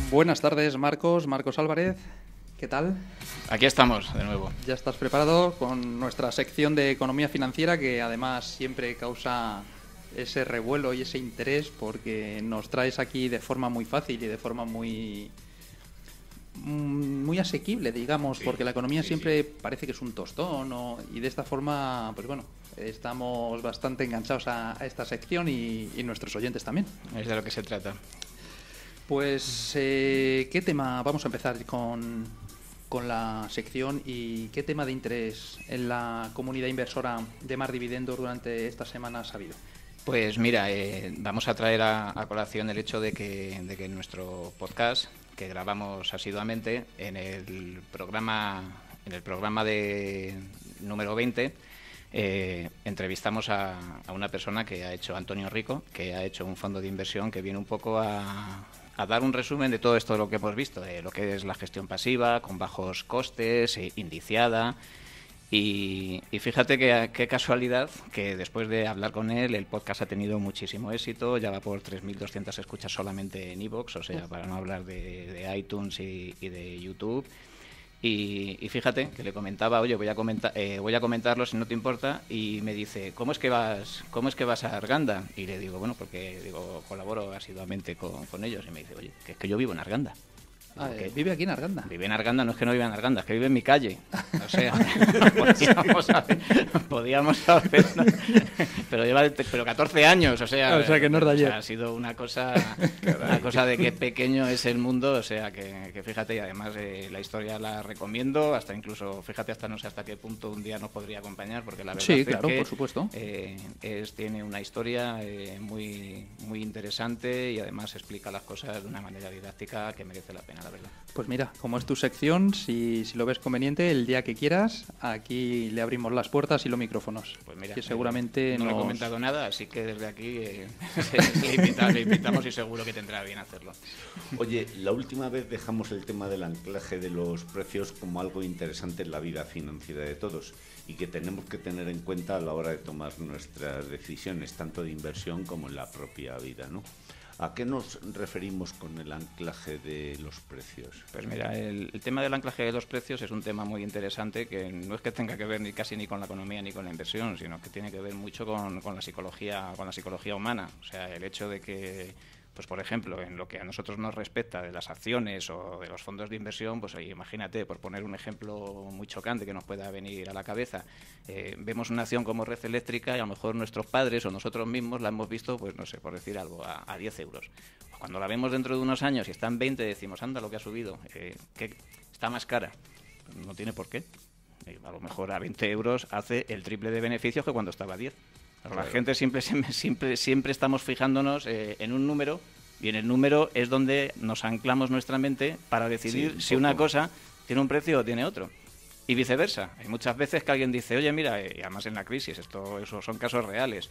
Buenas tardes, Marcos Álvarez. ¿Qué tal? Aquí estamos, de nuevo. ¿Ya estás preparado con nuestra sección de economía financiera, que además siempre causa ese revuelo y ese interés porque nos traes aquí de forma muy fácil y de forma muy asequible, digamos, porque la economía siempre parece que es un tostón, ¿no? Y de esta forma, pues bueno, estamos bastante enganchados a esta sección y nuestros oyentes también. Es de lo que se trata. Pues, ¿qué tema? Vamos a empezar con la sección y qué tema de interés en la comunidad inversora de Mar Dividendos durante esta semana has habido. Pues mira, vamos a traer a colación el hecho de que en nuestro podcast, que grabamos asiduamente, en el programa de número 20, entrevistamos a una persona que ha hecho, Antonio Rico, que ha hecho un fondo de inversión que viene un poco a dar un resumen de todo esto de lo que hemos visto, de lo que es la gestión pasiva, con bajos costes, indiciada. Y fíjate que qué casualidad que después de hablar con él, el podcast ha tenido muchísimo éxito, ya va por 3.200 escuchas solamente en iVoox, o sea, para no hablar de iTunes y de YouTube. Y fíjate que le comentaba, oye, voy a comentarlo si no te importa, y me dice, ¿cómo es que vas a Arganda? Y le digo, bueno, porque colaboro asiduamente con ellos, y me dice, oye, que es que yo vivo en Arganda. ¿Vive aquí en Arganda? Vive en Arganda, no es que no vive en Arganda, es que vive en mi calle. O sea, podíamos hacer pero lleva 14 años, o sea que no es de ayer. Ha sido una cosa de qué pequeño es el mundo, o sea que fíjate, y además la historia la recomiendo, hasta incluso, fíjate, hasta no sé hasta qué punto un día nos podría acompañar, porque la verdad sí, es claro, que por supuesto. Tiene una historia muy interesante y además explica las cosas de una manera didáctica que merece la pena, la verdad. Pues mira, como es tu sección, si lo ves conveniente, el día que quieras, aquí le abrimos las puertas y los micrófonos. Pues mira, que seguramente no le he comentado nada, así que desde aquí le invitamos y seguro que tendrá bien hacerlo. Oye, la última vez dejamos el tema del anclaje de los precios como algo interesante en la vida financiera de todos y que tenemos que tener en cuenta a la hora de tomar nuestras decisiones, tanto de inversión como en la propia vida, ¿no? ¿A qué nos referimos con el anclaje de los precios? Pues mira, el tema del anclaje de los precios es un tema muy interesante que no es que tenga que ver ni con la economía ni con la inversión, sino que tiene que ver mucho con la psicología humana. O sea, el hecho de que, pues por ejemplo, en lo que a nosotros nos respecta de las acciones o de los fondos de inversión, pues imagínate, por poner un ejemplo muy chocante que nos pueda venir a la cabeza, vemos una acción como Red Eléctrica y a lo mejor nuestros padres o nosotros mismos la hemos visto, pues no sé, por decir algo, a 10 euros. Cuando la vemos dentro de unos años y está en 20, decimos, anda, lo que ha subido, que está más cara. No tiene por qué. A lo mejor a 20 euros hace el triple de beneficios que cuando estaba a 10. La gente siempre estamos fijándonos en un número, y en el número es donde nos anclamos nuestra mente para decidir si una cosa tiene un precio o tiene otro. Y viceversa. Hay muchas veces que alguien dice, oye, mira, y además en la crisis, esos son casos reales,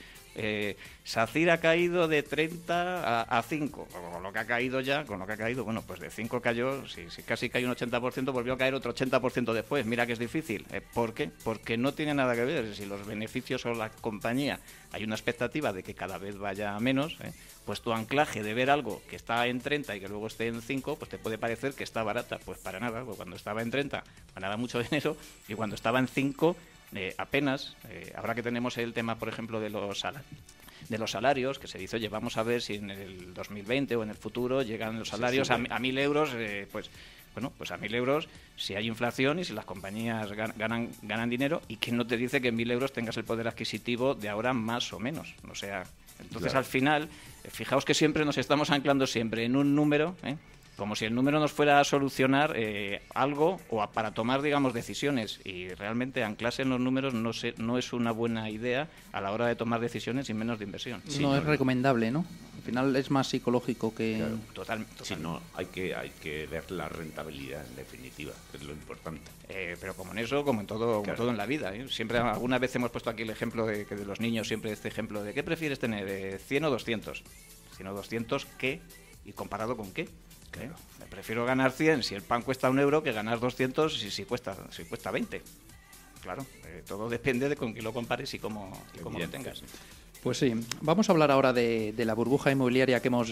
SACIR ha caído de 30 a 5, con lo que ha caído, bueno, pues de 5 cayó, si casi cayó un 80%, volvió a caer otro 80% después. Mira que es difícil. ¿Por qué? Porque no tiene nada que ver. Si los beneficios o la compañía, hay una expectativa de que cada vez vaya menos, pues tu anclaje de ver algo que está en 30 y que luego esté en 5, pues te puede parecer que está barata. Pues para nada, pues cuando estaba en 30 ganaba mucho dinero y cuando estaba en 5 apenas. Ahora que tenemos el tema, por ejemplo, de los salarios, que se dice, oye, vamos a ver si en el 2020 o en el futuro llegan los salarios a 1.000 euros, pues bueno, pues a 1.000 euros si hay inflación y si las compañías ganan dinero, y que no te dice que en 1.000 euros tengas el poder adquisitivo de ahora más o menos. O sea, entonces claro, al final, fijaos que siempre nos estamos anclando siempre en un número, como si el número nos fuera a solucionar algo o para tomar, digamos, decisiones. Y realmente anclarse en los números no es una buena idea a la hora de tomar decisiones y menos de inversión. No es recomendable, ¿no? Al final es más psicológico que... Claro, Totalmente. Sí, no, hay que ver la rentabilidad en definitiva, que es lo importante. Pero como en eso, como en todo en la vida. Siempre, alguna vez hemos puesto aquí el ejemplo de los niños, siempre este ejemplo de ¿qué prefieres tener? ¿100 o 200? 100 o 200, ¿qué? ¿Y comparado con qué? Claro. Me prefiero ganar 100 si el pan cuesta 1 euro que ganar 200 si cuesta 20. Claro, todo depende de con quién lo compares y cómo lo tengas. Pues sí, vamos a hablar ahora de la burbuja inmobiliaria que hemos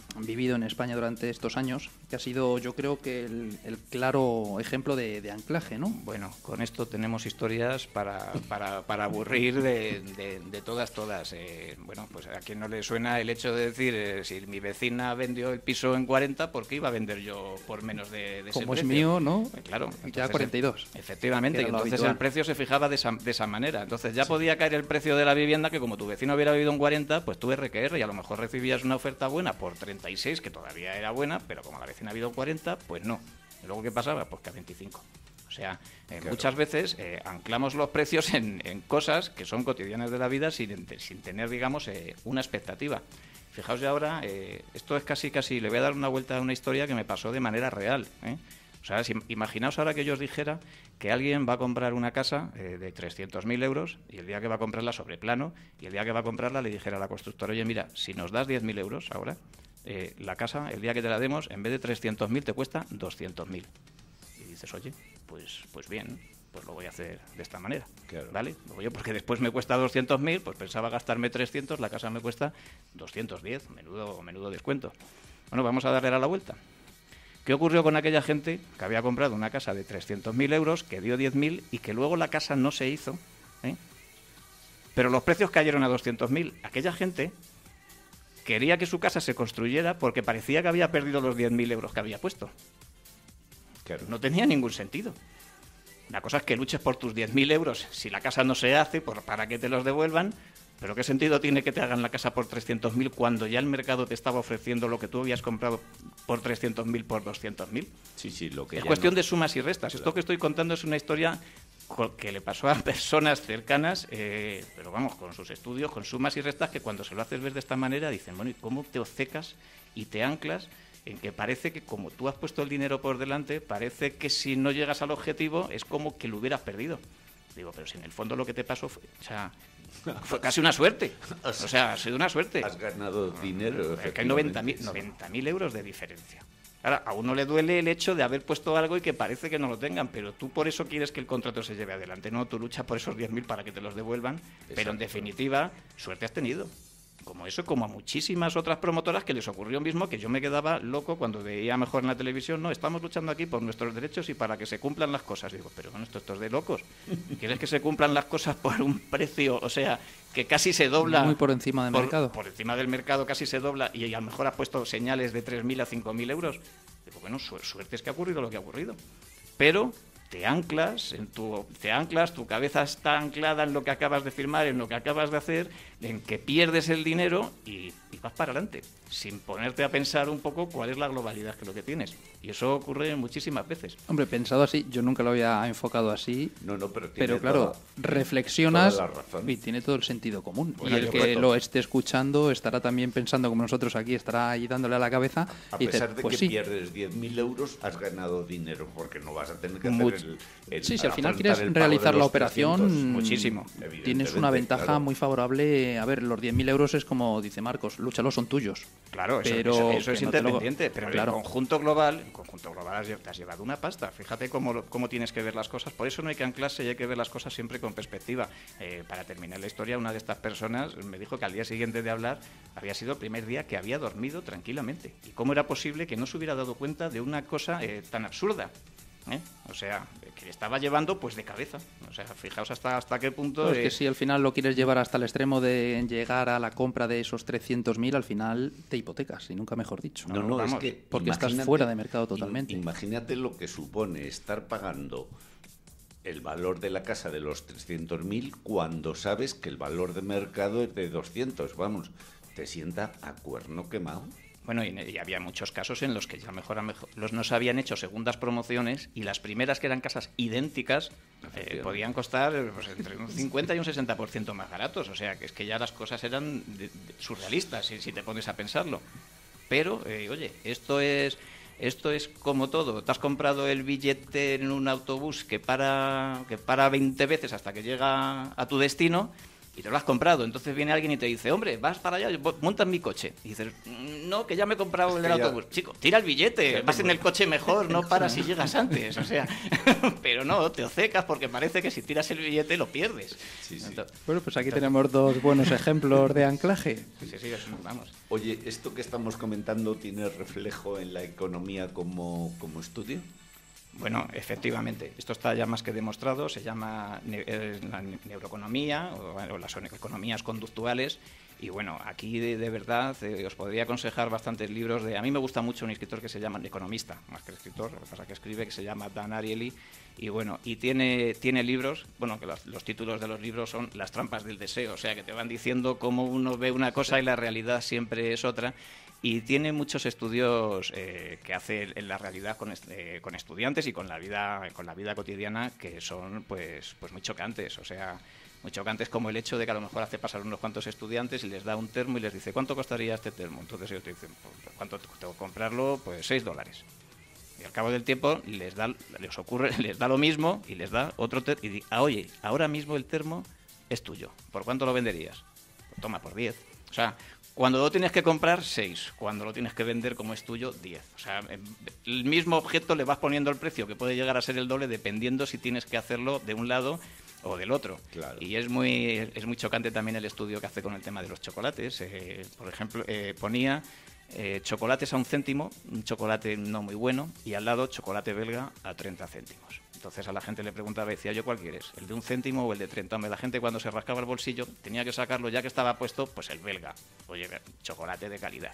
vivido en España durante estos años, que ha sido, yo creo que el claro ejemplo de anclaje, ¿no? Bueno, con esto tenemos historias para aburrir de todas. Bueno, pues a quien no le suena el hecho de decir, si mi vecina vendió el piso en 40, ¿por qué iba a vender yo por menos de ese Como precio? es mío, ¿no? Claro. Ya 42. Efectivamente, y entonces habitual. el precio se fijaba de esa manera. Entonces ya podía caer el precio de la vivienda, que como tu vecino hubiera vivido en 40, pues tú RQR, y a lo mejor recibías una oferta buena por 36, que todavía era buena, pero como la vecina ha habido en 40, pues no. ¿Y luego qué pasaba? Pues que a 25. O sea, Claro. muchas veces anclamos los precios en cosas que son cotidianas de la vida sin tener, digamos, una expectativa. Fijaos ya ahora, esto es casi, le voy a dar una vuelta a una historia que me pasó de manera real, ¿eh? O sea, imaginaos ahora que yo os dijera que alguien va a comprar una casa de 300.000 euros y el día que va a comprarla sobre plano, y el día que va a comprarla le dijera a la constructora, oye, mira, si nos das 10.000 euros ahora, la casa, el día que te la demos, en vez de 300.000 te cuesta 200.000. Y dices, oye, pues bien, pues lo voy a hacer de esta manera, Claro. ¿vale? Oye, porque después me cuesta 200.000, pues pensaba gastarme 300, la casa me cuesta 210, menudo descuento. Bueno, vamos a darle a la vuelta. ¿Qué ocurrió con aquella gente que había comprado una casa de 300.000 euros, que dio 10.000 y que luego la casa no se hizo, ¿eh? Pero los precios cayeron a 200.000? Aquella gente quería que su casa se construyera porque parecía que había perdido los 10.000 euros que había puesto. Claro. No tenía ningún sentido. La cosa es que luches por tus 10.000 euros. Si la casa no se hace, pues para que te los devuelvan. Pero ¿qué sentido tiene que te hagan la casa por 300.000 cuando ya el mercado te estaba ofreciendo lo que tú habías comprado por 300.000 por 200.000? Sí, lo que Es ya cuestión no- de sumas y restas. Claro. Esto que estoy contando es una historia que le pasó a personas cercanas, pero vamos, con sus estudios, con sumas y restas, que cuando se lo haces ver de esta manera dicen, bueno, ¿y cómo te obcecas y te anclas en que parece que como tú has puesto el dinero por delante, parece que si no llegas al objetivo es como que lo hubieras perdido? Digo, pero si en el fondo lo que te pasó fue, o sea, fue casi una suerte. O sea, ha sido una suerte. Has ganado dinero. Es que hay efectivamente. 90.000 euros de diferencia. Ahora, a uno le duele el hecho de haber puesto algo y que parece que no lo tengan, pero tú por eso quieres que el contrato se lleve adelante, ¿no? Tú luchas por esos 10.000 para que te los devuelvan, pero en definitiva, suerte has tenido. Como eso, como a muchísimas otras promotoras que les ocurrió mismo, que yo me quedaba loco cuando veía mejor en la televisión, no, estamos luchando aquí por nuestros derechos y para que se cumplan las cosas. Digo, pero bueno, esto es de locos. ¿Quieres que se cumplan las cosas por un precio, o sea, que casi se dobla? Muy por encima del mercado. Por encima del mercado casi se dobla y a lo mejor has puesto señales de 3.000 a 5.000 euros. Digo, bueno, suerte es que ha ocurrido lo que ha ocurrido. Pero te anclas, tu cabeza está anclada en lo que acabas de firmar, en lo que acabas de hacer, en que pierdes el dinero y vas para adelante, sin ponerte a pensar un poco cuál es la globalidad que lo que tienes. Y eso ocurre muchísimas veces. Hombre, pensado así, yo nunca lo había enfocado así, No, pero tiene pero claro, toda- reflexionas toda la razón. y tiene todo el sentido común. Bueno, y el yo que creo- lo esté escuchando estará también pensando como nosotros aquí, estará ahí dándole a la cabeza A y dice, pesar de pues que sí. pierdes 10.000 euros, has ganado dinero, porque no vas a tener que Mucho. hacer el Sí, si al final afrontar quieres el pago realizar de la los operación, 300, muchísimo. Tienes una evidentemente, ventaja claro. muy favorable. A ver, los 10.000 euros es como dice Marcos, lúchalos, son tuyos. Claro, Pero eso es que no te lo- independiente, pero Claro. en el conjunto global te has llevado una pasta. Fíjate cómo tienes que ver las cosas. Por eso no hay que anclarse y hay que ver las cosas siempre con perspectiva. Para terminar la historia, una de estas personas me dijo que al día siguiente de hablar había sido el primer día que había dormido tranquilamente. ¿Y cómo era posible que no se hubiera dado cuenta de una cosa tan absurda? O sea, que le estaba llevando pues de cabeza. O sea, fijaos hasta qué punto... No, es que si al final lo quieres llevar hasta el extremo de llegar a la compra de esos 300.000, al final te hipotecas, y nunca mejor dicho. No, es vamos, que porque estás imagínate- fuera de mercado totalmente. Imagínate lo que supone estar pagando el valor de la casa de los 300.000 cuando sabes que el valor de mercado es de 200. Vamos, te sienta a cuerno quemado. Bueno, y había muchos casos en los que ya mejor no se habían hecho segundas promociones y las primeras, que eran casas idénticas, podían costar pues, entre un 50 y un 60% más baratos. O sea, que es que ya las cosas eran surrealistas, si te pones a pensarlo. Pero, oye, esto es como todo. Te has comprado el billete en un autobús que para 20 veces hasta que llega a tu destino y te lo has comprado. Entonces viene alguien y te dice, hombre, vas para allá, montas mi coche. Y dices, no, que ya me he comprado el del autobús. Chico, tira el billete, vas en el coche mejor, no paras si llegas antes. O sea, pero no, te obcecas porque parece que si tiras el billete lo pierdes. Sí, sí. Entonces, Bueno, pues aquí tenemos dos buenos ejemplos de anclaje. sí, vamos. Oye, ¿esto que estamos comentando tiene reflejo en la economía como estudio? Bueno, efectivamente, esto está ya más que demostrado, se llama la neuroeconomía o las economías conductuales. Y bueno, aquí de verdad os podría aconsejar bastantes libros. A mí me gusta mucho un escritor que se llama economista, más que escritor, lo que pasa que escribe, que se llama Dan Ariely. Y bueno, y tiene libros, bueno, que los títulos de los libros son Las trampas del deseo, o sea, que te van diciendo cómo uno ve una cosa y la realidad siempre es otra. Y tiene muchos estudios que hace en la realidad con estudiantes y con la vida cotidiana que son pues muy chocantes. O sea, muy chocantes como el hecho de que a lo mejor hace pasar unos cuantos estudiantes y les da un termo y les dice, ¿cuánto costaría este termo? Entonces ellos te dicen, pues, ¿cuánto tengo que comprarlo? Pues $6. Y al cabo del tiempo les da lo mismo y les da otro termo. Y dice, oye, ahora mismo el termo es tuyo. ¿Por cuánto lo venderías? Pues toma, por 10. O sea, cuando lo tienes que comprar, 6. Cuando lo tienes que vender como es tuyo, 10. O sea, el mismo objeto le vas poniendo el precio, que puede llegar a ser el doble, dependiendo si tienes que hacerlo de un lado o del otro. Claro. Y es muy chocante también el estudio que hace con el tema de los chocolates. Por ejemplo, ponía chocolates a 1 céntimo, un chocolate no muy bueno, y al lado chocolate belga a 30 céntimos. Entonces a la gente le preguntaba y decía, ¿yo cuál quieres? ¿El de 1 céntimo o el de 30? Hombre, la gente cuando se rascaba el bolsillo tenía que sacarlo, ya que estaba puesto, pues el belga. Oye, chocolate de calidad.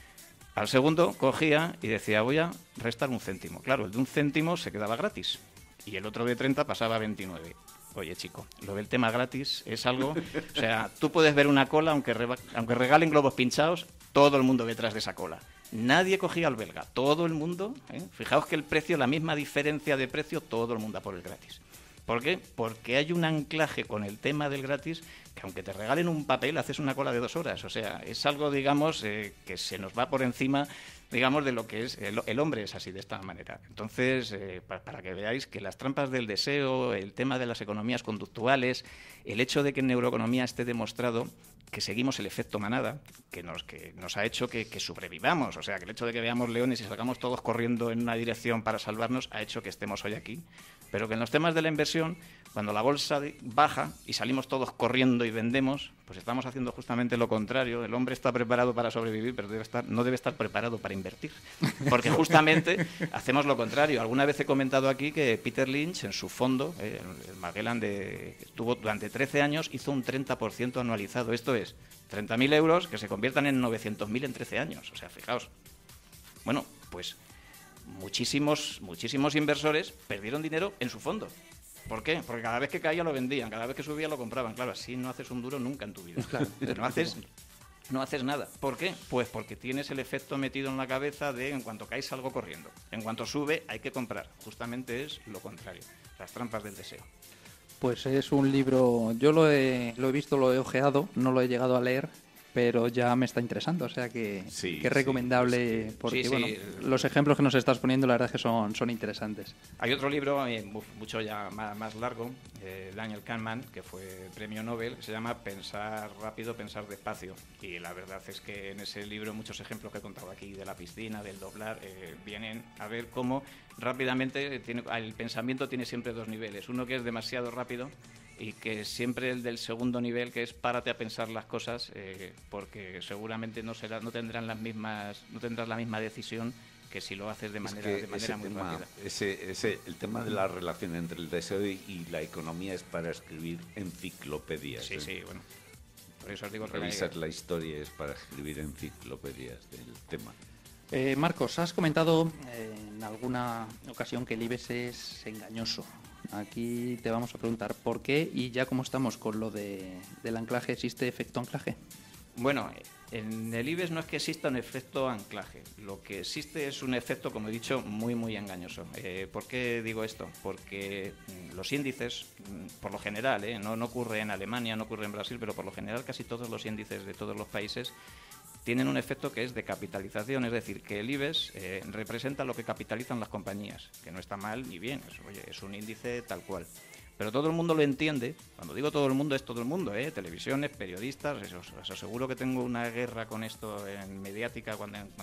Al segundo cogía y decía, voy a restar 1 céntimo. Claro, el de 1 céntimo se quedaba gratis y el otro de 30 pasaba a 29. Oye, chico, lo del tema gratis es algo... O sea, tú puedes ver una cola, aunque regalen globos pinchados, todo el mundo detrás de esa cola. Nadie cogía al belga, todo el mundo, fijaos que el precio, la misma diferencia de precio, todo el mundo a por el gratis. ¿Por qué? Porque hay un anclaje con el tema del gratis que aunque te regalen un papel, haces una cola de 2 horas. O sea, es algo, digamos, que se nos va por encima, digamos, de lo que es el hombre es así, de esta manera. Entonces, para que veáis que las trampas del deseo, el tema de las economías conductuales, el hecho de que en neuroeconomía esté demostrado que seguimos el efecto manada, que nos ha hecho que sobrevivamos. O sea, que el hecho de que veamos leones y salgamos todos corriendo en una dirección para salvarnos ha hecho que estemos hoy aquí. Pero que en los temas de la inversión, cuando la bolsa baja y salimos todos corriendo y vendemos, pues estamos haciendo justamente lo contrario. El hombre está preparado para sobrevivir, pero no debe estar preparado para invertir. Porque justamente hacemos lo contrario. Alguna vez he comentado aquí que Peter Lynch, en su fondo, el Magellan, estuvo durante 13 años, hizo un 30% anualizado. Esto es 30.000 euros que se conviertan en 900.000 en 13 años. O sea, fijaos. Bueno, pues muchísimos inversores perdieron dinero en su fondo. ¿Por qué? Porque cada vez que caía lo vendían, cada vez que subía lo compraban. Claro, así no haces un duro nunca en tu vida. Claro. No haces nada. ¿Por qué? Pues porque tienes el efecto metido en la cabeza de en cuanto caes salgo corriendo. En cuanto sube hay que comprar. Justamente es lo contrario. Las trampas del deseo. Pues es un libro, yo lo he visto, lo he ojeado, no lo he llegado a leer, pero ya me está interesando, o sea que es recomendable, porque bueno, los ejemplos que nos estás poniendo la verdad es que son interesantes. Hay otro libro, mucho ya más largo, Daniel Kahneman, que fue premio Nobel, se llama Pensar rápido, pensar despacio, y la verdad es que en ese libro muchos ejemplos que he contado aquí de la piscina, del doblar, vienen a ver cómo rápidamente el pensamiento tiene siempre 2 niveles, uno que es demasiado rápido y que siempre el del segundo nivel, que es párate a pensar las cosas, porque seguramente no tendrás la misma decisión que si lo haces de manera muy rápida. El tema de la relación entre el deseo y la economía es para escribir enciclopedias. Sí, bueno. Por eso os digo que revisar la historia es para escribir enciclopedias del tema. Marcos, has comentado en alguna ocasión que el IBEX es engañoso. Aquí te vamos a preguntar por qué, y ya como estamos con lo del anclaje, ¿existe efecto anclaje? Bueno, en el IBEX no es que exista un efecto anclaje, lo que existe es un efecto, como he dicho, muy engañoso. ¿Por qué digo esto? Porque los índices, por lo general, no ocurre en Alemania, no ocurre en Brasil, pero por lo general casi todos los índices de todos los países tienen un efecto que es de capitalización, es decir, que el IBEX representa lo que capitalizan las compañías, que no está mal ni bien, es un índice tal cual. Pero todo el mundo lo entiende. Cuando digo todo el mundo, es todo el mundo, ¿eh? Televisiones, periodistas. Os aseguro que tengo una guerra con esto en mediática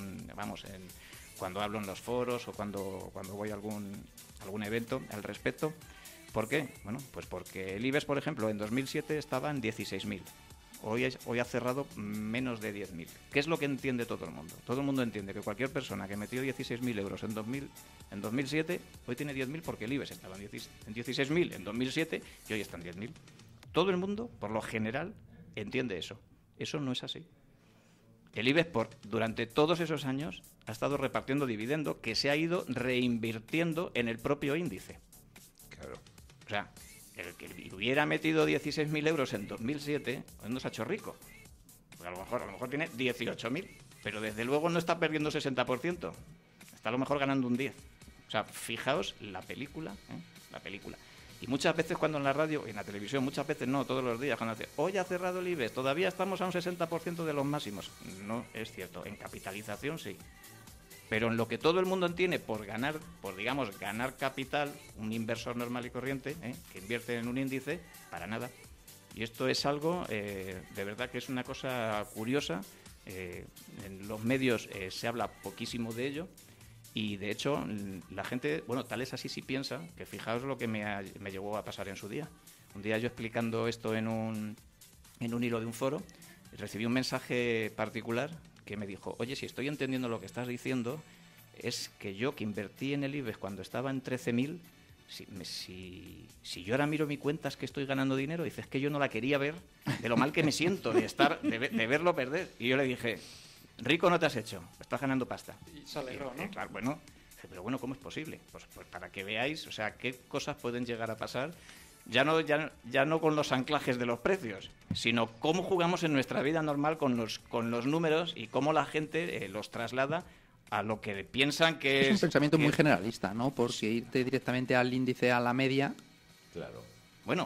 cuando hablo en los foros o cuando voy a algún evento al respecto. ¿Por qué? Bueno, pues porque el IBEX, por ejemplo, en 2007 estaba en 16.000. Hoy ha cerrado menos de 10.000. ¿Qué es lo que entiende todo el mundo? Todo el mundo entiende que cualquier persona que metió 16.000 euros en 2007, hoy tiene 10.000 porque el IBEX estaba en 16.000 en 2007 y hoy está en 10.000. Todo el mundo, por lo general, entiende eso. Eso no es así. El IBEX, durante todos esos años, ha estado repartiendo dividendo que se ha ido reinvirtiendo en el propio índice. Claro. O sea, el que hubiera metido 16.000 euros en 2007, hoy no se ha hecho rico. Porque a lo mejor tiene 18.000, pero desde luego no está perdiendo 60%. Está a lo mejor ganando un 10%. O sea, fijaos la película, ¿eh? La película. Y muchas veces cuando en la radio, en la televisión, muchas veces no, todos los días, cuando hace, hoy ha cerrado el IBEX, todavía estamos a un 60% de los máximos. No es cierto. En capitalización sí. Pero en lo que todo el mundo entiende por ganar capital, un inversor normal y corriente, que invierte en un índice, para nada. Y esto es algo, de verdad que es una cosa curiosa. En los medios se habla poquísimo de ello y, de hecho, la gente, bueno, tal es así si piensa, que fijaos lo que me llegó a pasar en su día. Un día yo explicando esto en un hilo de un foro, recibí un mensaje particular que me dijo, oye, si estoy entendiendo lo que estás diciendo, es que yo que invertí en el IBEX cuando estaba en 13.000, si yo ahora miro mi cuenta es que estoy ganando dinero, dices que yo no la quería ver de lo mal que me siento de verlo perder. Y yo le dije, rico no te has hecho, estás ganando pasta. Y se alegró, ¿no? Claro, bueno, pero bueno, ¿cómo es posible? Pues para que veáis, o sea, qué cosas pueden llegar a pasar. Ya no con los anclajes de los precios, sino cómo jugamos en nuestra vida normal con los números y cómo la gente los traslada a lo que piensan que es... Es un pensamiento muy generalista, ¿no? Porque irte directamente al índice, a la media... Claro. Bueno,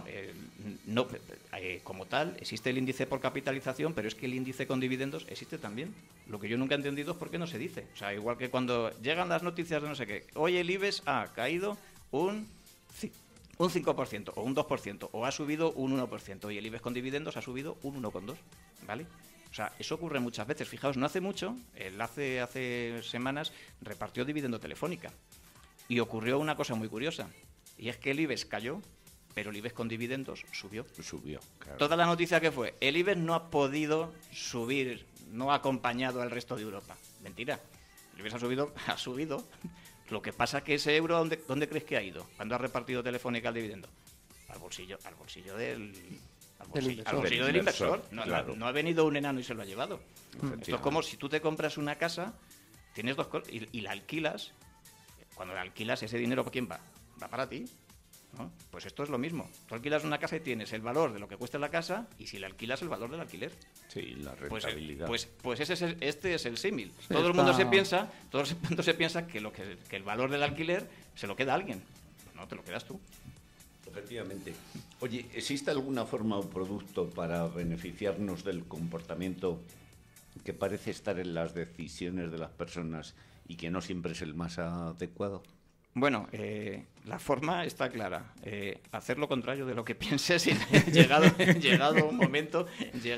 como tal, existe el índice por capitalización, pero es que el índice con dividendos existe también. Lo que yo nunca he entendido es por qué no se dice. O sea, igual que cuando llegan las noticias de no sé qué, hoy el IBEX ha caído un 5% o un 2%, o ha subido un 1%, y el IBEX con dividendos ha subido un 1,2%, ¿vale? O sea, eso ocurre muchas veces. Fijaos, no hace mucho, hace semanas, repartió dividendo Telefónica, y ocurrió una cosa muy curiosa, y es que el IBEX cayó, pero el IBEX con dividendos subió. Subió, claro. Toda la noticia que fue, el IBEX no ha podido subir, no ha acompañado al resto de Europa. Mentira, el IBEX ha subido. Lo que pasa es que ese euro, ¿dónde crees que ha ido cuando ha repartido Telefónica el dividendo? Al bolsillo del inversor. Claro. No ha venido un enano y se lo ha llevado. Esto es como si tú te compras una casa, tienes dos cosas y la alquilas. Cuando la alquilas, ese dinero, ¿para quién va? Va para ti, ¿no? Pues esto es lo mismo. Tú alquilas una casa y tienes el valor de lo que cuesta la casa, y si la alquilas, el valor del alquiler. Sí, la rentabilidad. Pues este es el símil. Sí, todo el mundo se piensa que el valor del alquiler se lo queda a alguien. Pues no, te lo quedas tú. Efectivamente. Oye, ¿existe alguna forma o producto para beneficiarnos del comportamiento que parece estar en las decisiones de las personas y que no siempre es el más adecuado? Bueno, la forma está clara. Hacer lo contrario de lo que pienses y llegado un momento.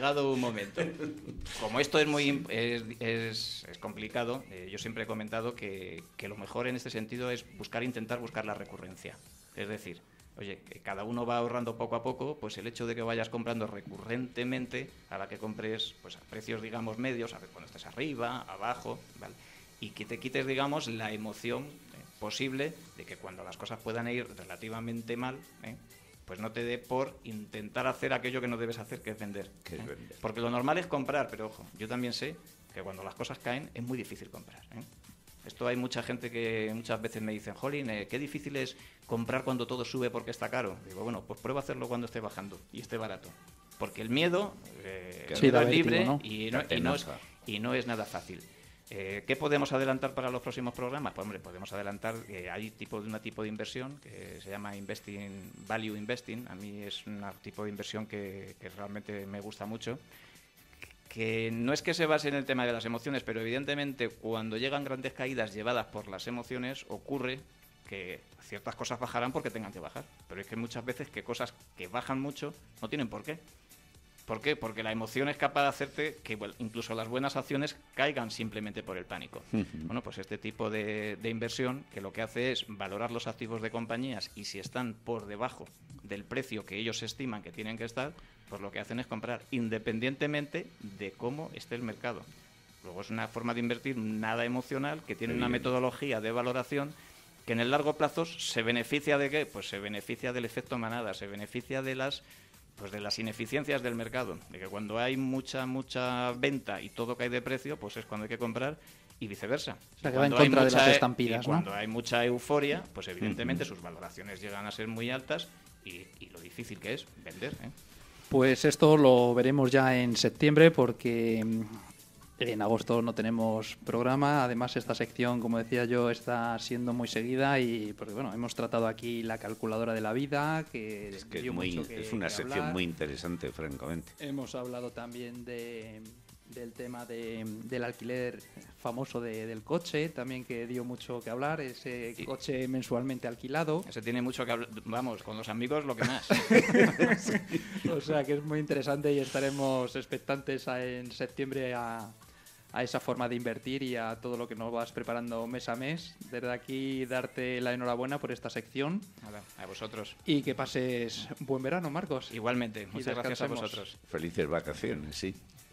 Como esto es complicado, yo siempre he comentado que lo mejor en este sentido es intentar buscar la recurrencia. Es decir, oye, que cada uno va ahorrando poco a poco, pues el hecho de que vayas comprando recurrentemente, a la que compres pues a precios, digamos, medios, a ver cuando estés arriba, abajo, ¿vale? Y que te quites, digamos, la emoción posible de que cuando las cosas puedan ir relativamente mal, pues no te dé por intentar hacer aquello que no debes hacer, que es vender. Porque lo normal es comprar, pero ojo, yo también sé que cuando las cosas caen es muy difícil comprar. Esto hay mucha gente que muchas veces me dicen, jolín, qué difícil es comprar cuando todo sube porque está caro. Digo, bueno, pues prueba a hacerlo cuando esté bajando y esté barato. Porque el miedo, es libre, ¿no? y no es nada fácil. ¿Qué podemos adelantar para los próximos programas? Pues hombre, podemos adelantar que hay un tipo de inversión que se llama Value Investing. A mí es un tipo de inversión que realmente me gusta mucho, que no es que se base en el tema de las emociones, pero evidentemente cuando llegan grandes caídas llevadas por las emociones, ocurre que ciertas cosas bajarán porque tengan que bajar. Pero es que muchas veces que cosas que bajan mucho no tienen por qué. ¿Por qué? Porque la emoción es capaz de hacerte que incluso las buenas acciones caigan simplemente por el pánico. Bueno, pues este tipo de inversión que lo que hace es valorar los activos de compañías y si están por debajo del precio que ellos estiman que tienen que estar, pues lo que hacen es comprar independientemente de cómo esté el mercado. Luego es una forma de invertir nada emocional, que tiene una metodología de valoración que en el largo plazo se beneficia de ¿qué? Pues se beneficia del efecto manada, se beneficia de las ineficiencias del mercado, de que cuando hay mucha venta y todo cae de precio, pues es cuando hay que comprar y viceversa. O sea, que va en contra de las estampidas, ¿no? Cuando hay mucha euforia, pues evidentemente sus valoraciones llegan a ser muy altas y lo difícil que es vender, ¿eh? Pues esto lo veremos ya en septiembre porque en agosto no tenemos programa. Además, esta sección, como decía yo, está siendo muy seguida y porque bueno, hemos tratado aquí la calculadora de la vida, que es una sección muy interesante, francamente. Hemos hablado también del tema del alquiler famoso del coche, también que dio mucho que hablar, ese coche mensualmente alquilado. Ese tiene mucho que hablar, vamos, con los amigos lo que más. O sea que es muy interesante y estaremos expectantes en septiembre a esa forma de invertir y a todo lo que nos vas preparando mes a mes. Desde aquí darte la enhorabuena por esta sección. Nada, a vosotros. Y que pases buen verano, Marcos. Igualmente, muchas gracias a vosotros. Felices vacaciones, sí.